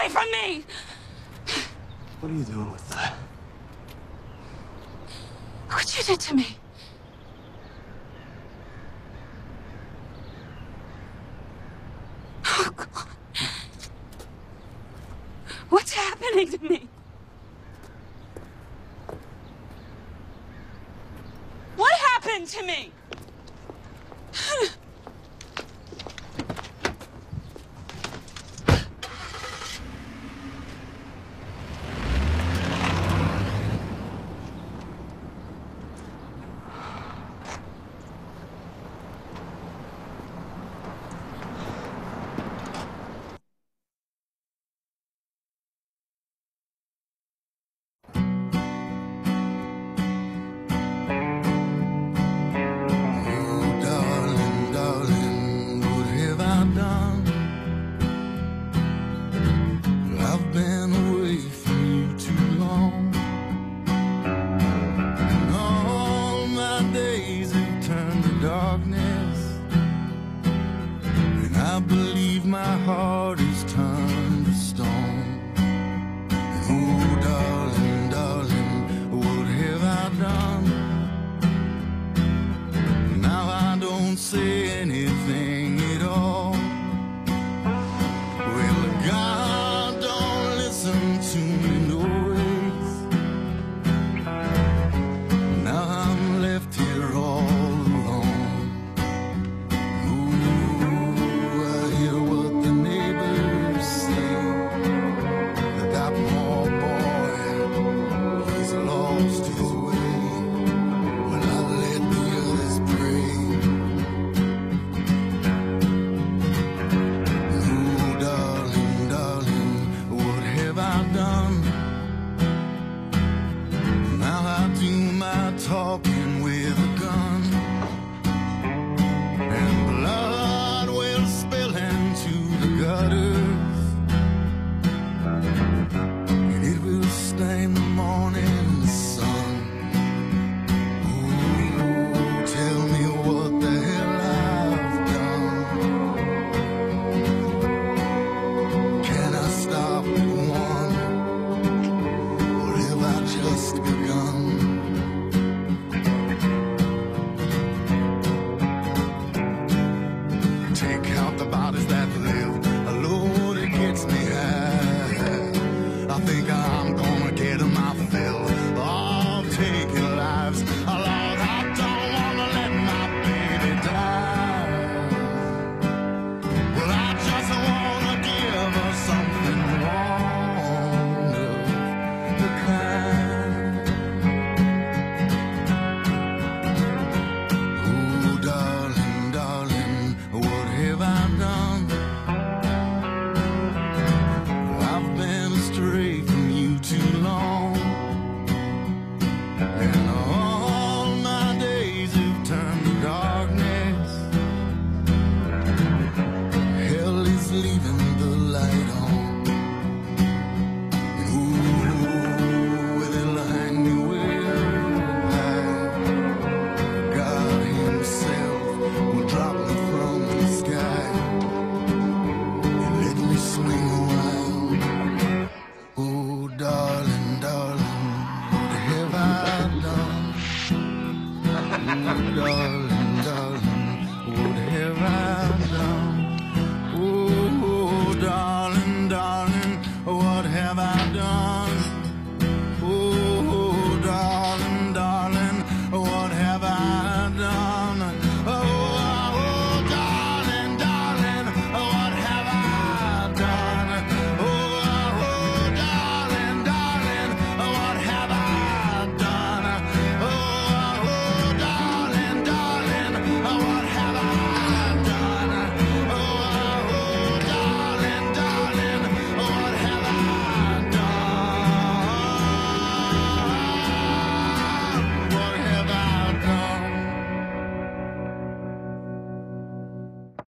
away from me! What are you doing with that? Look what you did to me. Oh, God. What's happening to me? What happened to me? I believe my heart is turned to stone. Oh, darling, darling, what have I done? Now I don't say anything at all. Well, God don't listen to me, no ways. Now I'm left here all alone. Talking with a gun, and blood will spill into the gutters, and it will stain the morning sun. Ooh, tell me what the hell I've done. Can I stop at one, or have I just begun? Take out the bodies that live, Lord, it gets me high. I think I'm gonna get my fill of taking lives. Lord, I don't wanna let my baby die. Well, I just wanna give her something warm of the kind. Oh, darling, darling, what have I done? I've been astray from you too long, and all my days have turned to darkness. Hell is leaving the light on. Ooh, they'll hang me way high. God himself will drop me from the sky and let me swing around. Oh, darling, darling, what have I done? Oh, darling, darling, what have I